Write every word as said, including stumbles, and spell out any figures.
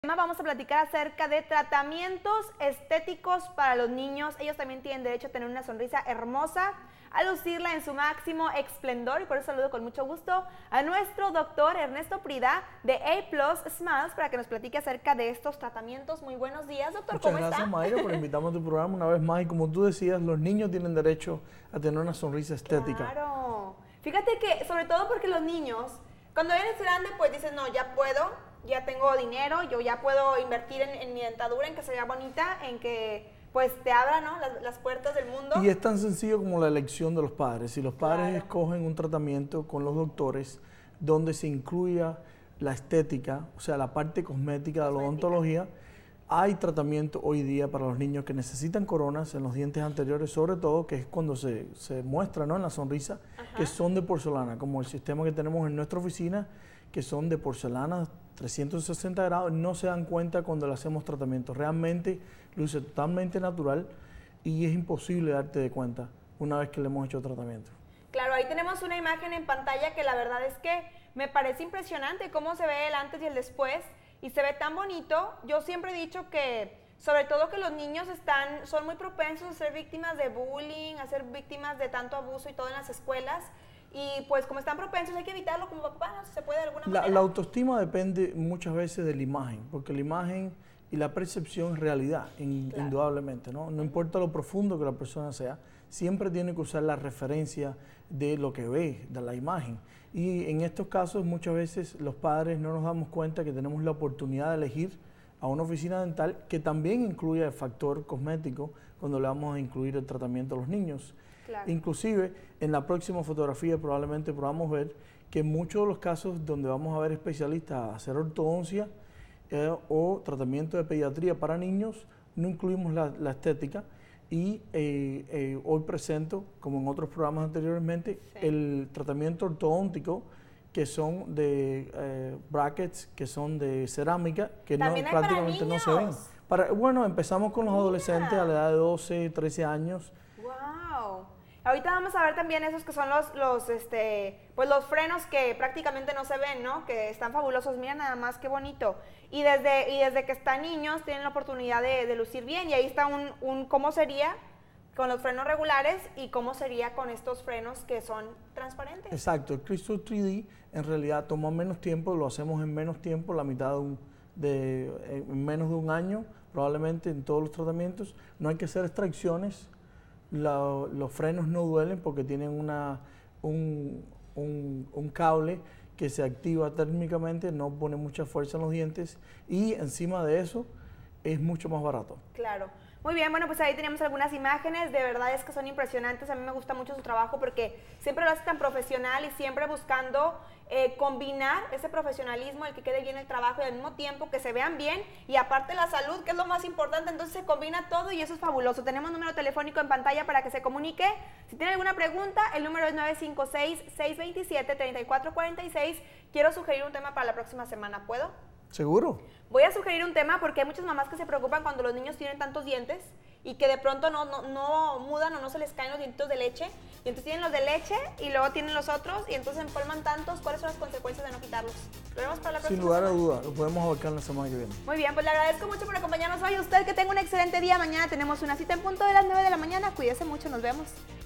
Vamos a platicar acerca de tratamientos estéticos para los niños. Ellos también tienen derecho a tener una sonrisa hermosa, a lucirla en su máximo esplendor, y por eso saludo con mucho gusto a nuestro doctor Ernesto Prida de A Plus Smiles para que nos platique acerca de estos tratamientos. Muy buenos días, doctor. Muchas ¿Cómo gracias, está? Mayra, por invitarme a tu programa una vez más. Y como tú decías, los niños tienen derecho a tener una sonrisa estética. Claro. Fíjate que, sobre todo porque los niños, cuando eres grande, pues dices, no, ya puedo, ya tengo dinero, yo ya puedo invertir en, en mi dentadura, en que se vea bonita, en que pues te abra, ¿no?, las, las puertas del mundo. Y es tan sencillo como la elección de los padres. Si los padres Claro. escogen un tratamiento con los doctores donde se incluya la estética, o sea, la parte cosmética, de la odontología, hay tratamiento hoy día para los niños que necesitan coronas en los dientes anteriores, sobre todo, que es cuando se, se muestra, ¿no?, en la sonrisa, Ajá. que son de porcelana, como el sistema que tenemos en nuestra oficina, que son de porcelana trescientos sesenta grados, no se dan cuenta cuando le hacemos tratamiento. Realmente luce totalmente natural y es imposible darte de cuenta una vez que le hemos hecho tratamiento. Claro, ahí tenemos una imagen en pantalla que la verdad es que me parece impresionante cómo se ve el antes y el después, y se ve tan bonito. Yo siempre he dicho que, sobre todo que los niños están, son muy propensos a ser víctimas de bullying, a ser víctimas de tanto abuso y todo en las escuelas. Y pues como están propensos hay que evitarlo como papá, ¿no? Si se puede de alguna La, manera. la autoestima depende muchas veces de la imagen, porque la imagen y la percepción es realidad, in, Claro. indudablemente, ¿no? No importa lo profundo que la persona sea, siempre tiene que usar la referencia de lo que ve, de la imagen. Y en estos casos muchas veces los padres no nos damos cuenta que tenemos la oportunidad de elegir a una oficina dental que también incluye el factor cosmético cuando le vamos a incluir el tratamiento a los niños. Claro. Inclusive, en la próxima fotografía probablemente podamos ver que en muchos de los casos donde vamos a ver especialistas a hacer ortodoncia eh, o tratamiento de pediatría para niños, no incluimos la, la estética. Y eh, eh, hoy presento, como en otros programas anteriormente, Sí. el tratamiento ortodóntico, que son de eh, brackets, que son de cerámica, que no, También hay para prácticamente no se ven. niños. Para, bueno, empezamos con los Mira. adolescentes a la edad de doce, trece años. Wow. Ahorita vamos a ver también esos que son los, los, este, pues los frenos que prácticamente no se ven, ¿no? Que están fabulosos. Mira nada más qué bonito. Y desde, y desde que están niños tienen la oportunidad de, de lucir bien. Y ahí está un, un cómo sería con los frenos regulares y cómo sería con estos frenos que son transparentes. Exacto. El Crystal tres D en realidad toma menos tiempo, lo hacemos en menos tiempo, la mitad de un, de, en menos de un año, probablemente en todos los tratamientos. No hay que hacer extracciones. La, los frenos no duelen porque tienen una, un, un, un cable que se activa térmicamente, no pone mucha fuerza en los dientes, y encima de eso es mucho más barato. Claro. Muy bien, bueno, pues ahí teníamos algunas imágenes, de verdad es que son impresionantes. A mí me gusta mucho su trabajo porque siempre lo hace tan profesional y siempre buscando eh, combinar ese profesionalismo, el que quede bien el trabajo y al mismo tiempo que se vean bien, y aparte la salud, que es lo más importante. Entonces se combina todo y eso es fabuloso. Tenemos número telefónico en pantalla para que se comunique. Si tiene alguna pregunta, el número es nueve cinco seis, seis dos siete, tres cuatro cuatro seis. Quiero sugerir un tema para la próxima semana, ¿puedo? ¿Seguro? Voy a sugerir un tema porque hay muchas mamás que se preocupan cuando los niños tienen tantos dientes y que de pronto no, no, no mudan o no se les caen los dientitos de leche, y entonces tienen los de leche y luego tienen los otros y entonces empolman tantos. ¿Cuáles son las consecuencias de no quitarlos? Lo vemos para la próxima Sin lugar a semana. duda, lo podemos abarcar la semana que viene. Muy bien, pues le agradezco mucho por acompañarnos hoy. Usted que tenga un excelente día. Mañana tenemos una cita en punto de las nueve de la mañana. Cuídese mucho, nos vemos.